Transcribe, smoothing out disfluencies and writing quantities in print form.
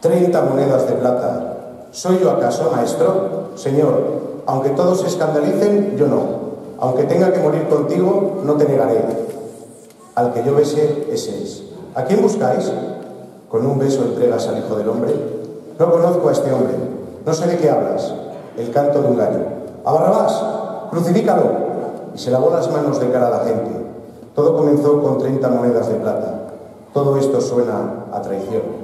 30 monedas de plata. ¿Soy yo acaso, maestro? Señor, aunque todos se escandalicen, yo no. Aunque tenga que morir contigo, no te negaré. Al que yo bese, ese es. ¿A quién buscáis? ¿Con un beso entregas al Hijo del Hombre? No conozco a este hombre. No sé de qué hablas. El canto de un gallo. ¡A Barrabás! ¡Crucifícalo! Y se lavó las manos de cara a la gente. Todo comenzó con 30 monedas de plata. Todo esto suena a traición.